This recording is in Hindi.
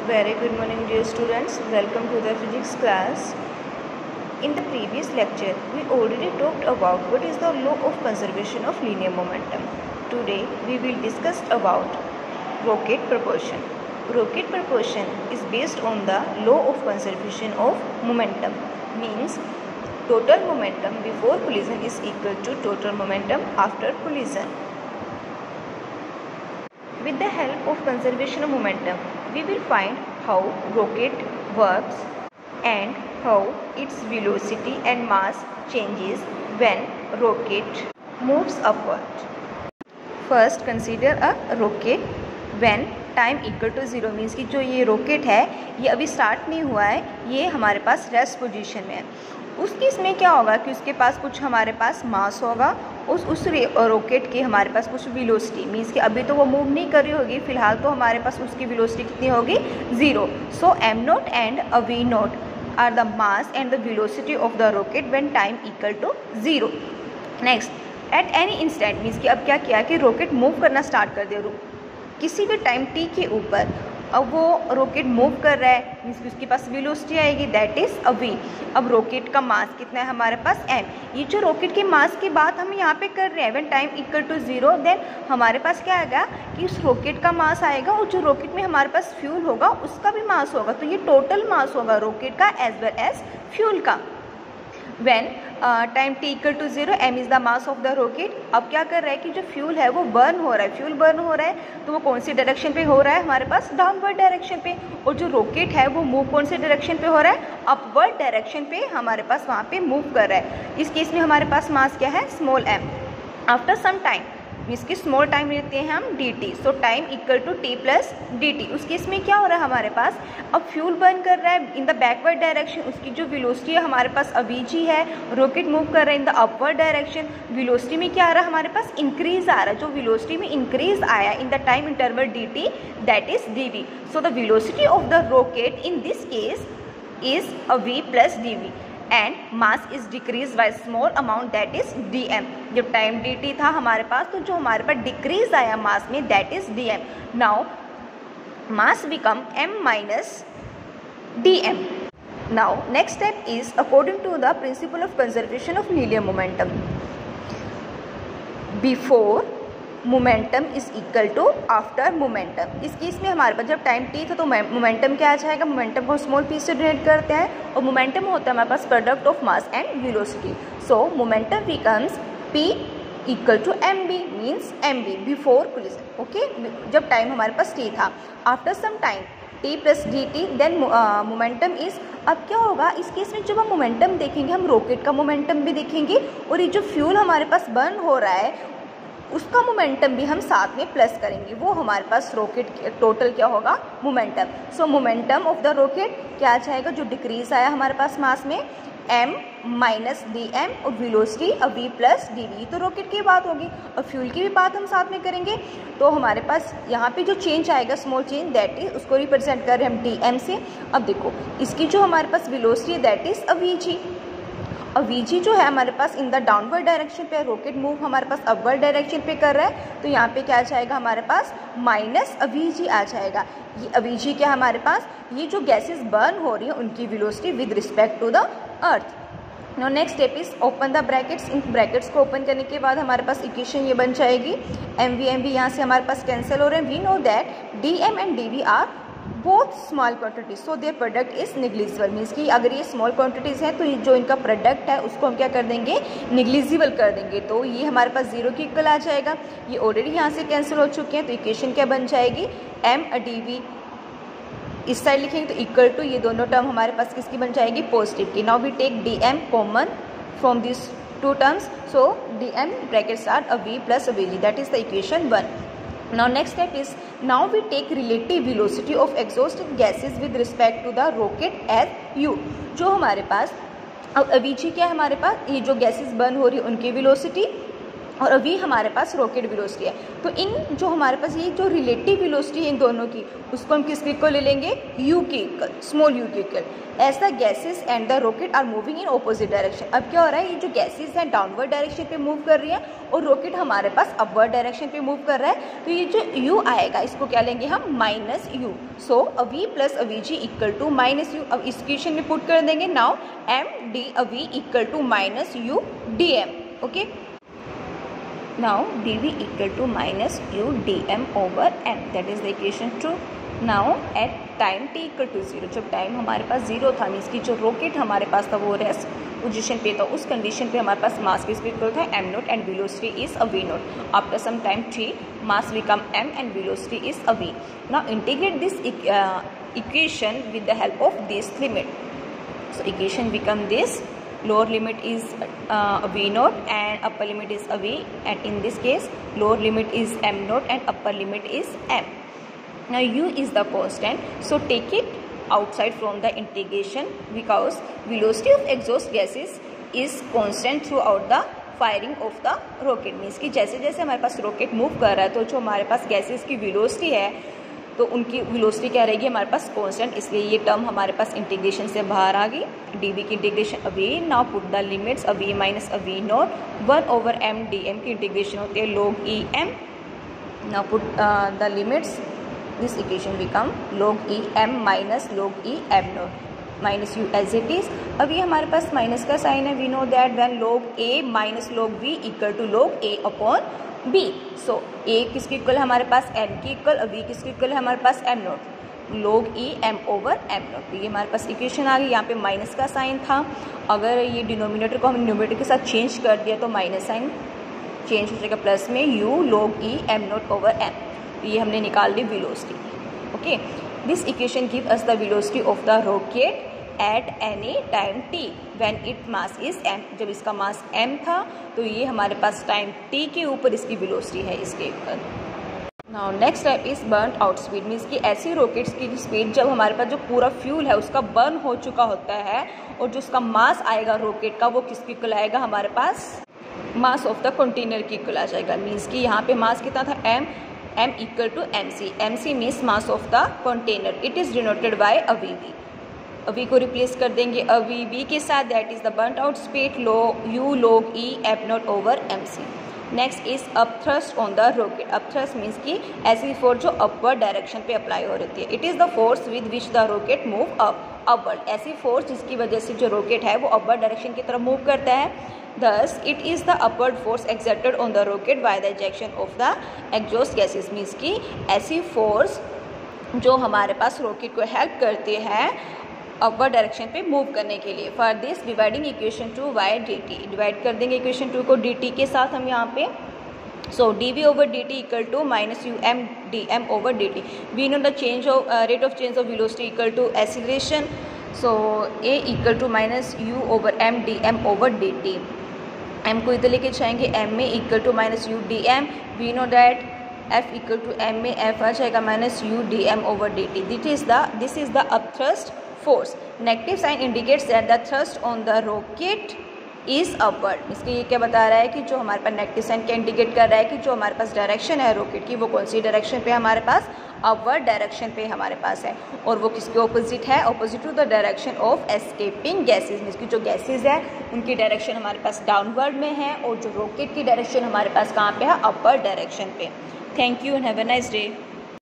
Very good morning, dear students. Welcome to the physics class. In the previous lecture, we already talked about what is the law of conservation of linear momentum. Today, we will discuss about rocket propulsion. Rocket propulsion is based on the law of conservation of momentum. Means total momentum before collision is equal to total momentum after collision. With the help of conservation of momentum, we will find how rocket works and how its velocity and mass changes when rocket moves upward. First, consider a rocket when time equal to 0 means कि जो ये रॉकेट है ये अभी स्टार्ट नहीं हुआ है, ये हमारे पास रेस्ट पोजीशन में है। उस केस में क्या होगा कि उसके पास कुछ हमारे पास मास होगा, उस रॉकेट के हमारे पास कुछ वेलोसिटी मीन्स कि अभी तो वो मूव नहीं कर रही होगी, फिलहाल तो हमारे पास उसकी वेलोसिटी कितनी होगी 0। So m not and v not are the mass and the velocity of the rocket when time equal to 0। Next, at any instant means कि अब क्या किया कि रॉकेट मूव करना स्टार्ट कर दिया किसी भी टाइम t के ऊपर। अब वो रॉकेट मूव कर रहा है मीन्स कि उसके पास वेलोसिटी आएगी दैट इज़ v। अब रॉकेट का मास कितना है हमारे पास m। ये जो रॉकेट के मास की बात हम यहाँ पे कर रहे हैं when time equal to 0, then हमारे पास क्या आएगा कि उस रॉकेट का मास आएगा और जो रॉकेट में हमारे पास फ्यूल होगा उसका भी मास होगा, तो ये टोटल मास होगा रॉकेट का एज वेल एज फ्यूल का। When time t equal to 0 m is the mass of the rocket. अब क्या कर रहा है कि जो फ्यूल है वो बर्न हो रहा है, फ्यूल बर्न हो रहा है तो वो कौन सी डायरेक्शन पे हो रहा है हमारे पास डाउनवर्ड डायरेक्शन पे, और जो रॉकेट है वो मूव कौन से डायरेक्शन पे हो रहा है अपवर्ड डायरेक्शन पे हमारे पास वहाँ पे मूव कर रहा है। इस केस में हमारे पास मास क्या है small m। After some time इसकी स्मॉल टाइम लेते हैं हम dt, so time equal to t plus dt। उस केस में क्या हो रहा है हमारे पास अब फ्यूल बर्न कर रहा है इन द बैकवर्ड डायरेक्शन, उसकी जो वेलोसिटी है हमारे पास v है, रॉकेट मूव कर रहा है in the upward direction. Velocity में क्या आ रहा है हमारे पास इंक्रीज आ रहा है, जो वेलोसिटी में इंक्रीज आया in the time interval dt that is dv। So the velocity of the rocket in this case is v plus dv and mass is decrease by small amount that is dm। जब टाइम dt था हमारे पास तो जो हमारे पास डिक्रीज आया मास में that is dm। Now mass become m minus dm। Now next step is according to the principle of conservation of linear momentum. Before momentum is equal to after momentum. इस केस में हमारे पास जब टाइम t था तो मोमेंटम क्या आ जाएगा, मोमेंटम को स्मॉल p से डिनोट करते हैं और मोमेंटम होता है हमारे पास product of mass and velocity. So momentum becomes p equal to mb means mb before collision. Okay, जब टाइम हमारे पास t था। After some time t plus dt then momentum is. अब क्या होगा इस केस में जब हम मोमेंटम देखेंगे हम रॉकेट का मोमेंटम भी देखेंगे और ये जो फ्यूल हमारे पास बर्न हो रहा है उसका मोमेंटम भी हम साथ में प्लस करेंगे, वो हमारे पास रॉकेट टोटल क्या होगा momentum. So momentum of the rocket क्या आ जाएगा जो डिक्रीज आया हमारे पास मास में m माइनस dm और वेलोसिटी v प्लस dv। तो रॉकेट की बात होगी और फ्यूल की भी बात हम साथ में करेंगे, तो हमारे पास यहाँ पे जो चेंज आएगा स्मॉल चेंज दैट इज उसको रिप्रेजेंट कर रहे हैं हम dm से। अब देखो इसकी जो हमारे पास वेलोसिटी है दैट इज vg। और vg जो है हमारे पास इन द डाउनवर्ड डायरेक्शन पे, रॉकेट मूव हमारे पास अपवर्ड डायरेक्शन पे कर रहा है तो यहाँ पे क्या आ जाएगा हमारे पास माइनस vg आ जाएगा। ये vg क्या हमारे पास ये जो गैसेस बर्न हो रही है उनकी velocity with respect to the earth. Now next step is open the brackets. इन ब्रैकेट्स को ओपन करने के बाद हमारे पास इक्वेशन ये बन जाएगी mv यहाँ से हमारे पास कैंसिल हो रहे हैं। We know that dm and dv are both small quantities so their product is negligible. Means कि अगर ये स्मॉल क्वांटिटीज़ हैं तो ये जो इनका प्रोडक्ट है उसको हम क्या कर देंगे निग्लिजिबल कर देंगे, तो ये हमारे पास 0 की इक्वल आ जाएगा। ये ऑलरेडी यहाँ से कैंसिल हो चुके हैं तो इक्वेशन क्या बन जाएगी m dv। इस साइड लिखेंगे तो इक्वल टू ये दोनों टर्म हमारे पास किसकी बन जाएगी पॉजिटिव की। Now we take dm common from this two terms, so dm brackets are v plus vg that is the equation 1। Now next step is now we take relative velocity of exhaust gases with respect to the rocket as u। जो हमारे पास अब vg क्या है हमारे पास ये जो गैसेस बर्न हो रही है उनकी वेलोसिटी और अभी हमारे पास रॉकेट वेलोसिटी है। तो इन जो हमारे पास ये जो रिलेटिव वेलोसिटी है इन दोनों की, उसको हम किसके इक्वल ले लेंगे, u के इक्वल, स्मॉल u के equal. As the gases and the rocket are moving in opposite direction. अब क्या हो रहा है, ये जो गैसेस हैं डाउनवर्ड डायरेक्शन पे मूव कर रही है और रॉकेट हमारे पास अपवर्ड डायरेक्शन पे मूव कर रहा है। तो ये जो u आएगा इसको क्या लेंगे हम, minus u। So v plus vg equal to minus u। अब इस इक्वेशन में पुट कर देंगे। Now m d v equal to minus u dm। Okay, now dv equal to minus u dm over m, that is the equation 2. now at time t equal to 0, जब टाइम हमारे पास 0 था, मीन्स की जो रॉकेट हमारे पास था वो रेस्ट पोजीशन पे था, उस कंडीशन पे हमारे पास मास किस इक्वल था, m not and velocity is a v not. After some time t mass become m and velocity is a v. now integrate this equation with the help of this limit. so equation become this, lower limit is v naught and upper limit is a v, and in this case lower limit is m naught and upper limit is m. now u is the constant, so take it outside from the integration because velocity of exhaust gases is constant throughout the firing of the rocket. Means कि जैसे जैसे हमारे पास रॉकेट मूव कर रहा है तो जो हमारे पास गैसेस की वेलोसिटी है तो उनकी वेलोसिटी क्या रहेगी हमारे पास कांस्टेंट, इसलिए ये टर्म हमारे पास इंटीग्रेशन से बाहर आ गई। dv की इंटीग्रेशन अभी, नाउ पुट द लिमिट्स अभी माइनस अभी नॉट 1/m dm की इंटीग्रेशन होती है log e m। Now put the limits, this equation become log e m minus log e m not minus u as it is. अब ये हमारे पास माइनस का साइन है, we know that when log a minus log v equal to log a upon b। So a किसके इक्वल है हमारे पास, m की इक्वल, और v किसके इक्वल है हमारे पास m not, log e m over m not. ये हमारे पास इक्वेशन आ गई। यहाँ पे माइनस का साइन था, अगर ये डिनोमिनेटर को हम न्यूमरेटर के साथ चेंज कर दिया तो माइनस साइन चेंज हो जाएगा प्लस में u log e m not over m। ये हमने निकाल ली velocity. Okay, this equation give us the velocity of the rocket at any time t when it mass is m। जब इसका मास m था तो ये हमारे पास टाइम t के ऊपर इसकी वेलोसिटी है इसके ऊपर। Now next type is burn out speed, means कि ऐसी रॉकेट्स की स्पीड जब हमारे पास जो पूरा फ्यूल है उसका बर्न हो चुका होता है और जो उसका मास आएगा रॉकेट का वो किसकी इक्वल आएगा हमारे पास, मास ऑफ द कंटेनर की इक्वल आ जाएगा। मीन्स कि यहाँ पे मास कितना था m equal to mc means mass of the container, it is denoted by a V. अभी को रिप्लेस कर देंगे अभी बी के साथ, that is the burn out speed U log e m not over mc। Next is upthrust on the rocket. Upthrust means की ऐसी फोर्स जो अपवर्ड डायरेक्शन पे अप्लाई हो रही है। It is the force with which the rocket move upward, ऐसी फोर्स जिसकी वजह से जो रॉकेट है वो अपवर्ड डायरेक्शन की तरफ मूव करता है। Thus it is the upward force exerted on the rocket by the injection of the exhaust gases, means की ऐसी फोर्स जो हमारे पास रॉकेट को हेल्प करती है अपवर्ड डायरेक्शन पे मूव करने के लिए। For this dividing equation 2 by dt, divide कर देंगे इक्वेशन 2 को dt के साथ हम यहाँ पे। So dv over dt equal to minus U M D M over dt। We know the change of rate of change of velocity equal to acceleration, so a equal to minus U over M D M over dt। m को इधर लेके जाएंगे, m में equal to minus U D M, we know that f equal to m में f आ जाएगा minus U D M over dt। This is the upthrust force. Negative sign indicates that the thrust on the rocket is upward। इसके ये क्या बता रहा है कि जो हमारे पास नेगेटिव साइन क्या इंडिकेट कर रहा है कि जो हमारे पास डायरेक्शन है रॉकेट की वो कौन सी डायरेक्शन पे हमारे पास, अपवर्ड डायरेक्शन पे हमारे पास है। और वो किसके ऑपोजिट है, opposite to the direction of escaping gases. Means की जो गैसेज है उनकी डायरेक्शन हमारे पास डाउनवर्ड में है और जो रॉकेट की डायरेक्शन हमारे पास कहाँ पे है, अपवर्ड डायरेक्शन पे। Thank you and have a nice day.